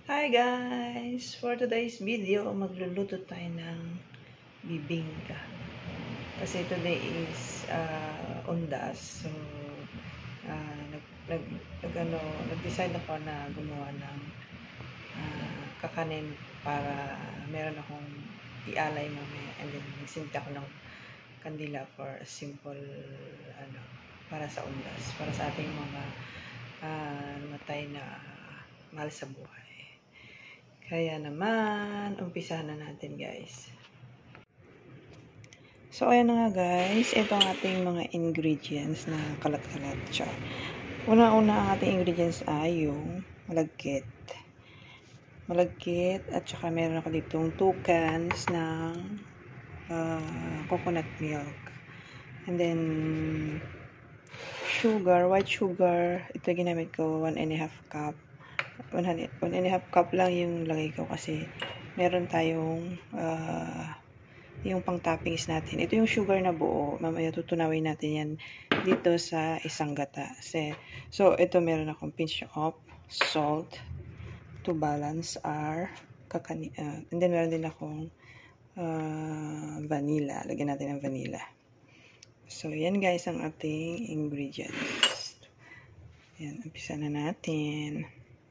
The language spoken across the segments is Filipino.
Hi guys! For today's video, magluluto tayo ng bibingka. Kasi today is undas. So, nag-decide ako na gumawa ng kakanin para meron akong ialay mamaya. And then, nagsinta ako ng kandila for a simple, para sa undas. Para sa ating mga namatay na mahal sa buhay. Kaya naman, umpisahan na natin guys. So, ayan na nga guys. Ito ang ating mga ingredients na kalat-kalat siya. Una-una ang ating ingredients ay yung malagkit. Malagkit at saka meron ako ditong 2 cans ng coconut milk. And then, sugar, white sugar. Ito ginamit ko 1.5 cup. 1.5 cup lang yung lagay ko kasi meron tayong yung pang toppings natin. Ito yung sugar na buo. Mamaya tutunawin natin yan dito sa isang gata. So, ito meron akong pinch of salt to balance our and then meron din akong vanilla. Lagyan natin ng vanilla. So, yan guys ang ating ingredients. Yan, umpisa na natin.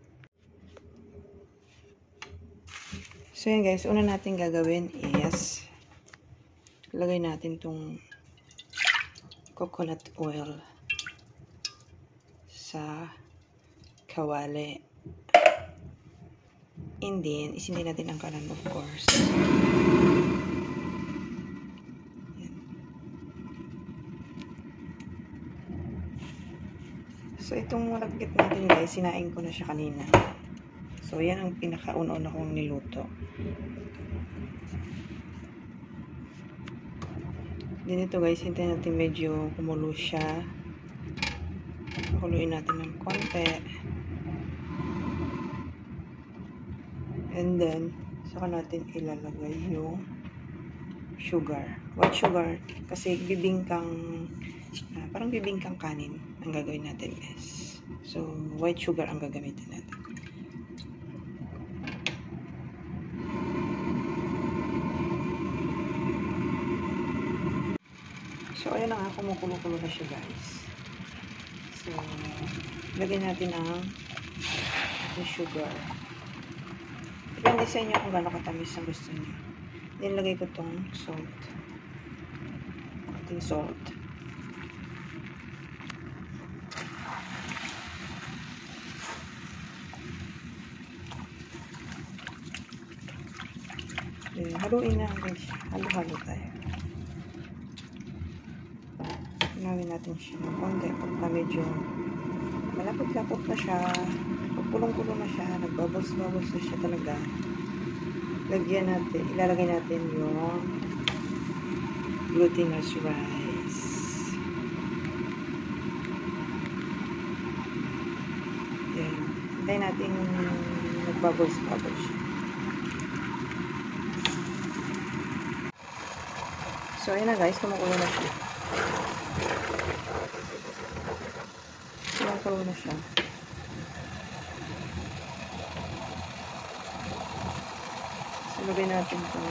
So, yan guys, una natin gagawin is lagay natin tong coconut oil sa kawali. And then, isindi natin ang kalan, of course. Yan. So, itong malagkit natin guys, sinaing ko na siya kanina. So, yan ang pinaka-una kong niluto. Then ito guys, hintayin natin medyo kumulo siya. Pakuluin natin ng konti. And then, saka natin ilalagay yung sugar. White sugar. Kasi bibingkang, parang bibingkang kanin ang gagawin natin guys. So, white sugar ang gagamitin natin. So, ayan na nga, kumukulo-kulo na siya, guys. So, lagyan natin ang sugar. Depende sa inyo kung gano'ng katamis ang gusto niyo. Then, lagay ko tong salt. Ating salt. Then, haluin na guys. Halo-halo tayo. Hinawin natin siya ng konti. Pagka medyo malapot-lapot na siya, pagpulong-pulong na siya, nagbubbles-bubbles na siya talaga, ilalagay natin yung glutinous rice. Yan. Hintayin natin nagbubbles-bubbles siya. So, ayan na guys, kumukulo na siya. Kumukulo na siya. So, lagay natin ito.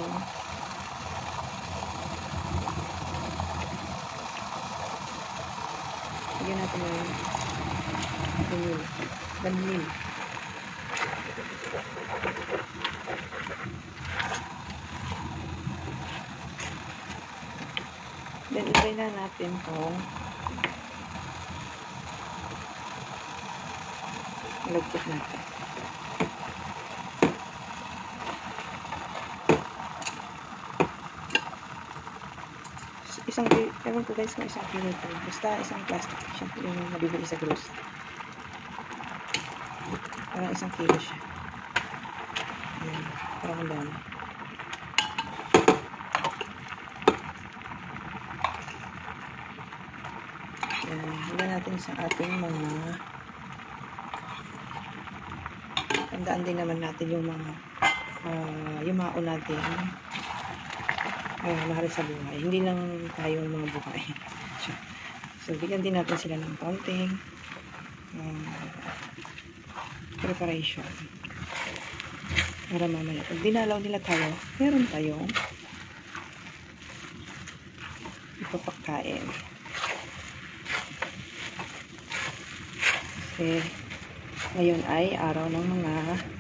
Lagyan natin yung vanilla. Then, ilagay na natin itong malagkit natin. Ewan ko guys kung isang kilo ito. Basta isang plastic siya. Yung nabibili sa grocery. Parang isang kilo siya. Ayan. Parang ang dami. Hanggang natin sa ating mga tandaan din naman natin yung mga yumao natin mahal sa buhay. Hindi lang tayo mga buhay. So, bigyan din natin sila ng konting preparation. Para mamaya, pag dinalaw nila tayo, meron tayong ipapakain. Kasi, ngayon ay araw ng mga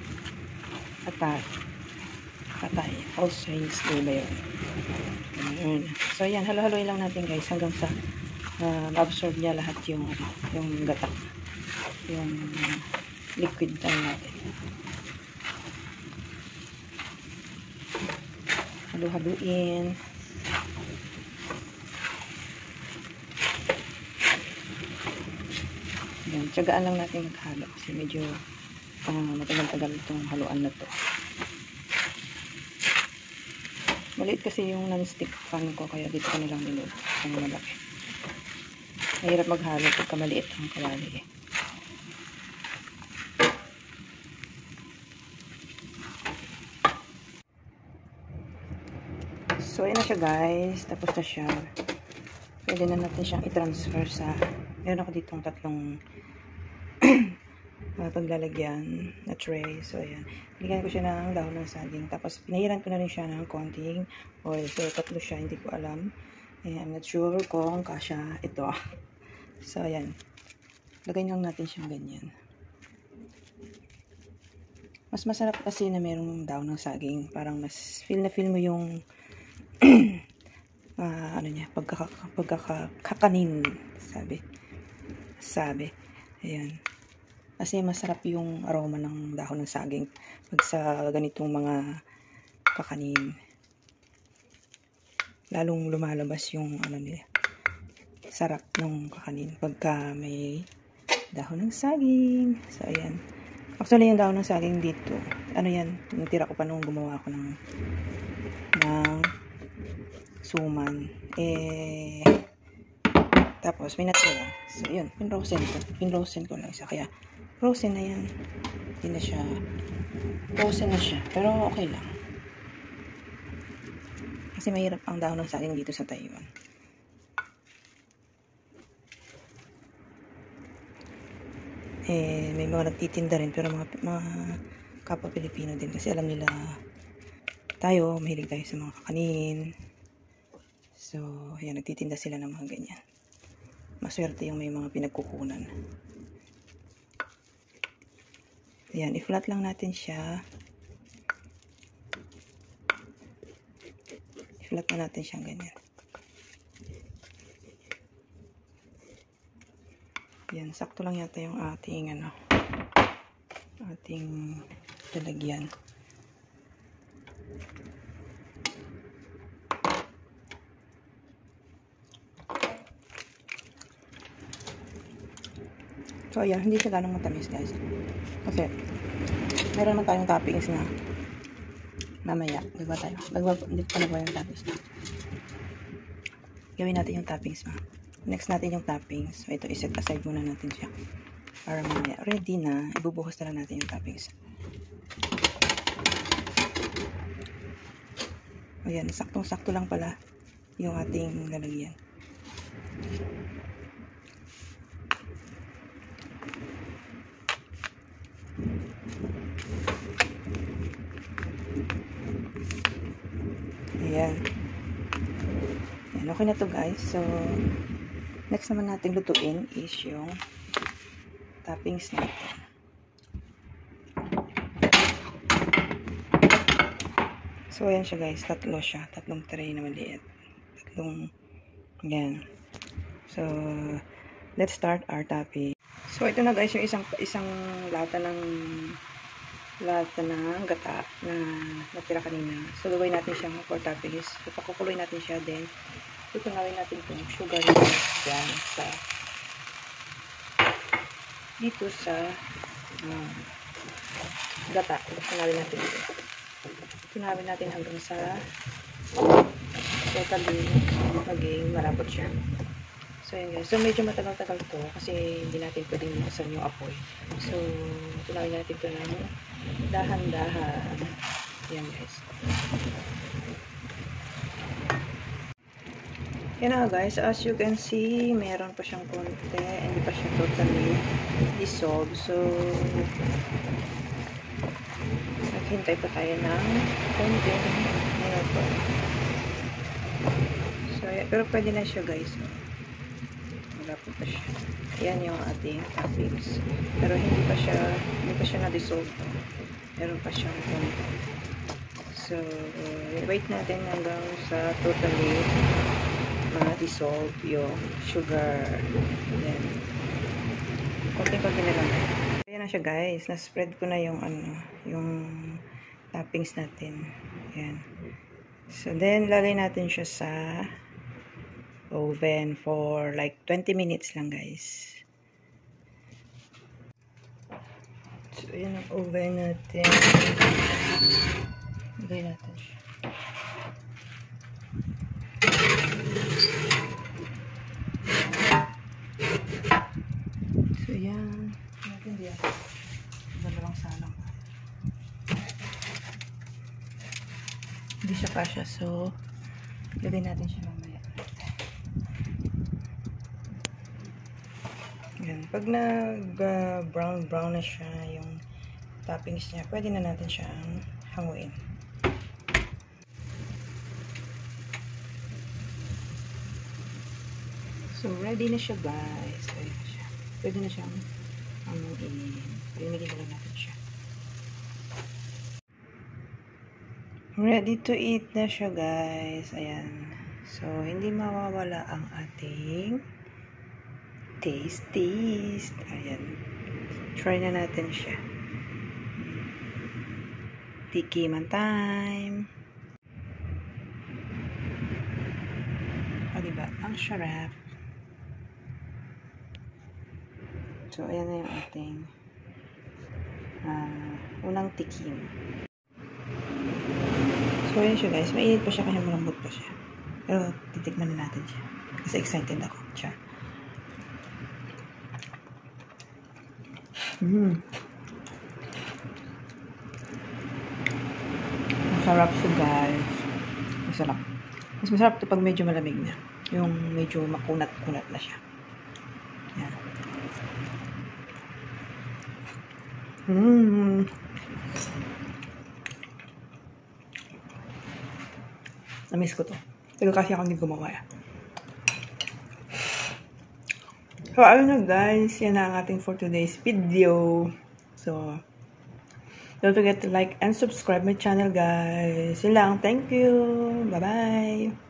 patay. All Saints Day ba yun? Ayun. So, yan. Halo-haloy lang natin guys hanggang sa ma-absorb niya lahat yung gata. Yung liquid time natin. Halo-haluin. Yan. Tiyagaan lang natin maghalo kasi medyo matagal-tagal itong haluan na to. Maliit kasi yung non-stick pan ko kaya dito ko nilang nilod ang malaki. Mahirap maghalo pagka maliit ang kawali. So, ayan na siya guys. Tapos na siya. Pwede na natin siyang i-transfer sa meron ako ditong tatlong paglalagyan na tray. So, ayan. Bigyan ko siya ng dahon ng saging. Tapos, pinahiran ko na rin siya ng konting oil. So, tatlo siya. Hindi ko alam. I'm not sure kung kasya ito. So, ayan. Lagay lang natin siyang ganyan. Mas masarap kasi na merong dahon ng saging. Parang mas feel na feel mo yung ano niya, pagkakakanin. Sabi. Ayan. Kasi masarap yung aroma ng dahon ng saging pag sa ganitong mga kakanin. Lalong lumalabas yung ano nila, sarap ng kakanin pagka may dahon ng saging. So, ayan. Actually, yung dahon ng saging dito, ano yan, natira ko pa nung gumawa ako ng suman. Tapos, may natira. So, yun, pinrosen ko lang isa. Kaya, frozen na yan. Hindi na siya. Frozen na siya. Pero okay lang. Kasi mahirap ang dahon ng saging dito sa Taiwan. May mga nagtitinda rin. Pero mga kapwa Pilipino din. Kasi alam nila tayo, mahilig tayo sa mga kakanin. So, ayan, nagtitinda sila ng mga ganyan. Maswerte yung may mga pinagkukunan. Ayan, i-flat lang natin siya. I-flat na natin siyang ganyan. Ayan, sakto lang yata yung ating ating lalagyan. So, ayan, hindi siya ganong matamis guys. Kasi, meron naman tayong toppings na mamaya. Diba tayo? Hindi pa na ba yung toppings na? Gawin natin yung toppings na. Next natin yung toppings. So, ito, iset aside muna natin siya. Para mamaya, ready na. Ibubuhos na lang natin yung toppings. Ayan, saktong-sakto lang pala yung ating lalagyan. Ayan. Ayan, okay na to guys. So, next naman natin lutuin is yung toppings natin. So, ayan siya guys. Tatlo siya. Tatlong tray na maliit. Ayan. So, let's start our topping. So, ito na guys yung isang lata ng gata na natira kanina. So, gawin natin siyang 4 toppings. So, pakukuloy natin siya. Then, tutungawin natin itong sugar dyan dito sa gata. Tunawin natin dito. Tunawin natin hanggang sa totally maging malapot siya. So, yun guys. So, medyo matagal-tagal to kasi hindi natin pwedeng buksan yung apoy. So, tunawin natin ito ng dahan-dahan. Yan guys. Yan na guys. As you can see, meron pa siyang konti. Hindi pa siya totally dissolved. So, Hintay pa tayo ng konting minuto. So, pero pwede na siya guys. Malapit pa siya. Ayan yung ating toppings. Pero hindi pa siya na-dissolve. Meron pa siyang konti. So, wait natin hanggang sa totally ma-dissolve yung sugar. Then, konting-konti na lang. Ayan na siya guys. Na-spread ko na yung yung toppings natin. Ayan. So, then, lalagay natin siya sa oven for like 20 minutes lang guys. So, ayan ang oven natin. Lagay natin siya. So, ayan. Natin diyan. Dalawang salang. Hindi siya kasya. So, lagay natin siya mamaya. Ayan. Pag nag-brown na siya yung toppings niya, pwede na natin siyang hanguin. So, ready na siya guys. Ready na siya. Pwede na siyang hanguin. Palimigin na lang natin siya. Ready to eat na siya guys. Ayan. So, hindi mawawala ang ating taste. Ayan. Try na natin siya. Tikiman time. O, diba? Ang sarap. So, ayan na yung ating unang tikim. So, ayan siya guys. Mainit pa siya kaya malambot pa siya. Pero, titikman na natin siya. Kasi excited ako. Siya. Masarap siya guys. Masarap. Mas masarap ito pag medyo malamig na. Yung medyo makunat-kunat na siya. Yan. Namiss ko to. Pero kasi ako hindi gumawa. So, ayun na guys. Yan na ang ating for today's video. So, don't forget to like and subscribe my channel guys. Yun lang. Thank you. Bye-bye.